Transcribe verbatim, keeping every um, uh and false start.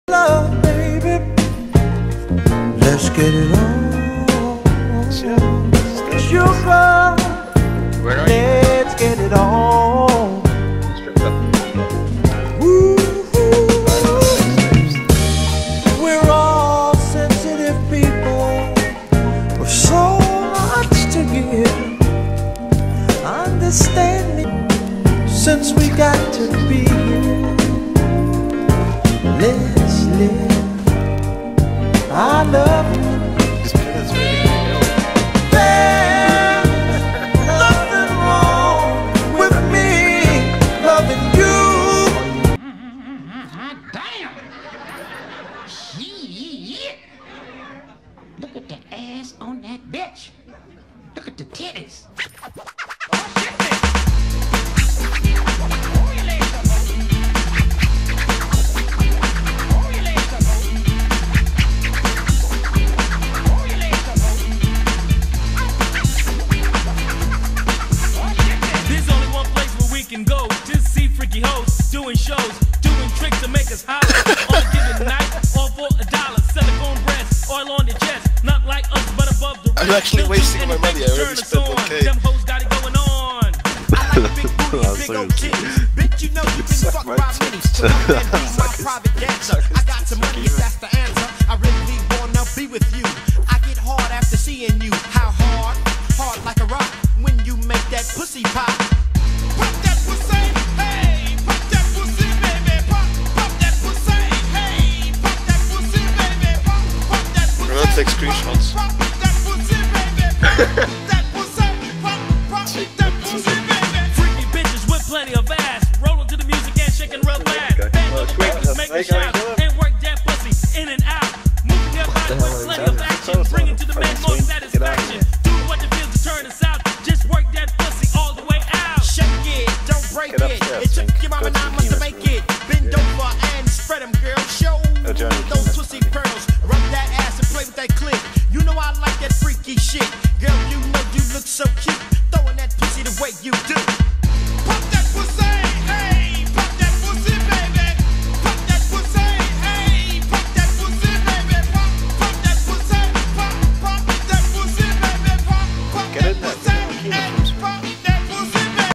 Love, baby. Let's get it on. Sugar. Where are Let's you? get it on. Woo. We're all sensitive people with so much to give. Understand me, since we got to be here. Let's live. I love you. This pen is really good. There's nothing wrong with me loving you. Damn! Shit! Look at the ass on that bitch. Look at the titties. Doing shows, doing tricks to make us holler. On a given night, all for a dollar. Silicone breasts, oil on the chest. Not like us, but above the rest. I'm actually wasting my money. I already spent one K. Them hoes got it going on. I like big booty, big old titties. Bitch, you know you been fucked by many. So I'm gonna be my private dancer. I got some money if that's the answer. I really wanna be with you. I get hard after seeing you. How hard? Hard like a rock. When you make that pussy pop. Pop that pussy, hey. Pop that pussy, baby. Pop, pop that pussy, hey. Pop that pussy, baby. Pop, pop that pussy. We're gonna take screenshots. Pop that pussy, baby. Pop that pussy, pop, pop that pussy, baby. Freaky bitches with plenty of ass. Rolling to the music and shaking real fast. Band on the breakers, make a shout. And work that pussy in and out. Moving your body with plenty of action. Bring it to the man more satisfaction. Do what it feels to turn us out. Just work that pussy all the way out. Shake it, don't break it. It took your mama nine months to make it. Bend over and spread them, girl. Show those pussy pearls. Rub that ass and play with that clip. You know I like that freaky shit. Girl, you know you look so cute. Throwing that pussy the way you do.